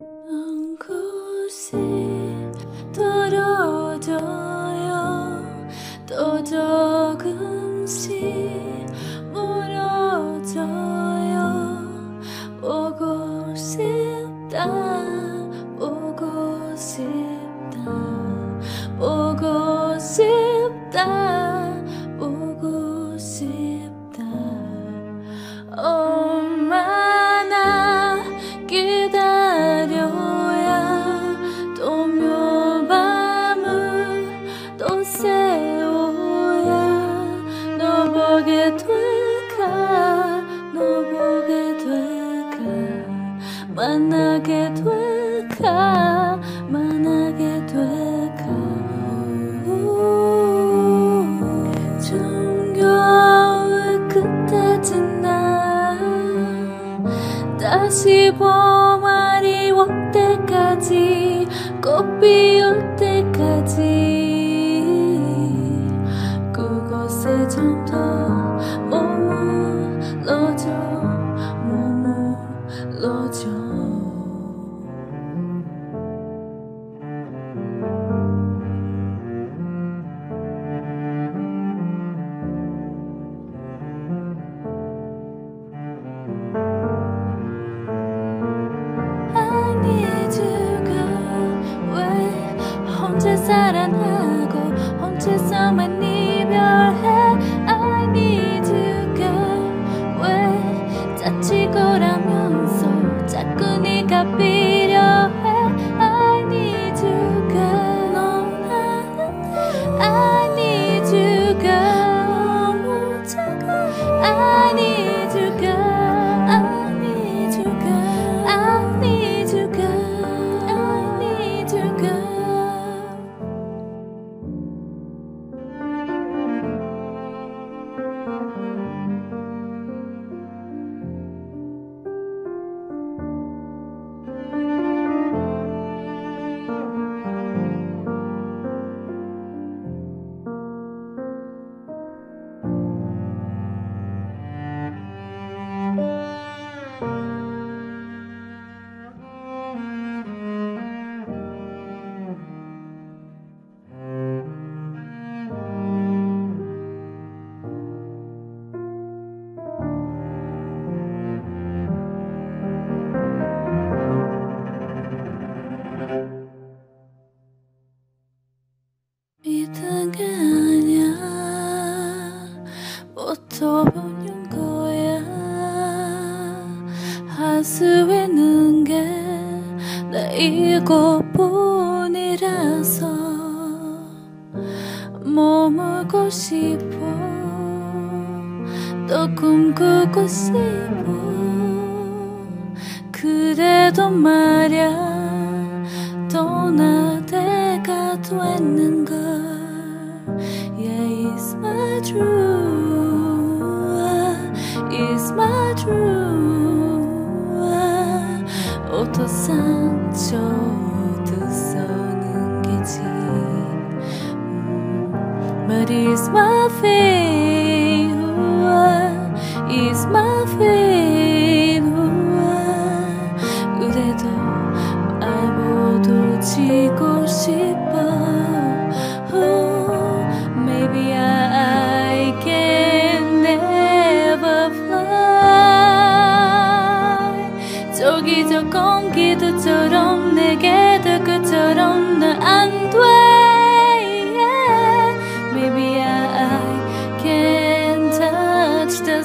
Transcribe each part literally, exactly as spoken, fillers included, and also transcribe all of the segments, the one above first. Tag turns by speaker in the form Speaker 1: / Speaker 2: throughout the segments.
Speaker 1: 한 곳이 떨어져요. 또 조금씩 멀어져요. 보고 싶다, 보고 싶다, 보고 싶다, 보고 싶다. 얼마나 기다려야 또 묘밤을 또 세워야 너 보게 될까, 너 보게 될까, 만나게 될까, 만나게 될까. 정겨울 그때쯤 나 다시 봄날이 올 때까지, 꽃 피울 때까지 그곳에 좀 더 머물러줘, 머물러줘. 혼자 사랑하고 혼자서만 이별해. I need you girl. 왜 자치고라면서 자꾸 네가 필요해. I need you girl. 넌 아는데 I need you girl. 너무 작아. I need you girl. I need you girl. I need you girl. I need you girl. 믿은 게 아니야, 뭐또 보는 거야. 할 수 있는 게 나 이것뿐이라서 머물고 싶어, 또 꿈꾸고 싶어. 그래도 말야 떠날 때가 됐는걸. Yeah, it's my truth, it's my truth. 옷도 상처도 써는 게지. But it's my fate, it's my fate. 그래도 말보도 지고 싶어. Maybe I can never fly. 저기 저 공기도처럼 내게도 그처럼 넌 안 돼. Maybe I can touch the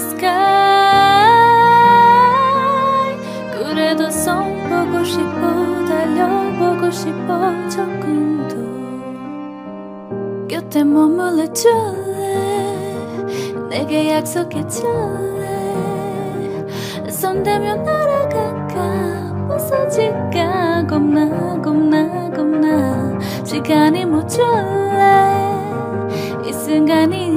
Speaker 1: sky. 그래도 손 보고 싶어, 달려보고 싶어. 조금 더 곁에 머물러 줄래. 내게 약속해 줄래. 손대면 날아갈까, 벗어질까. 겁나 겁나 겁나. 시간이 멈출래. 이 순간이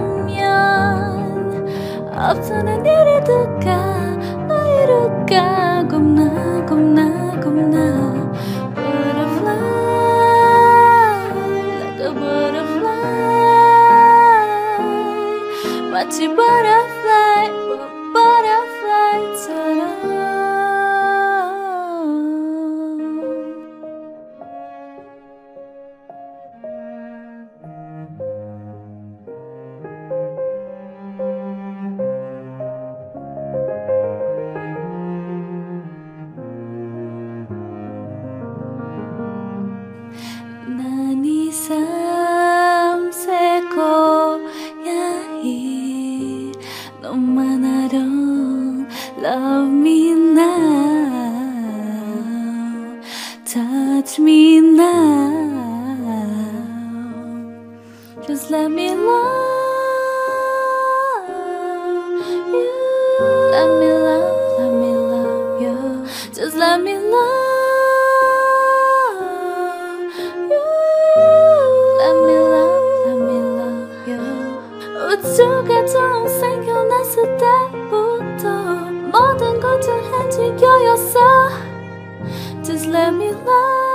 Speaker 1: 나면 없어는 일이 될까. 너 이룰까. 겁나 겁나 겁나. 마치 butterfly, butterfly처럼. Just let me love you. Let me love, let me love you. 우주가 처음 생겨났을 때부터 모든 걸 다 해지겨였어. Just let me love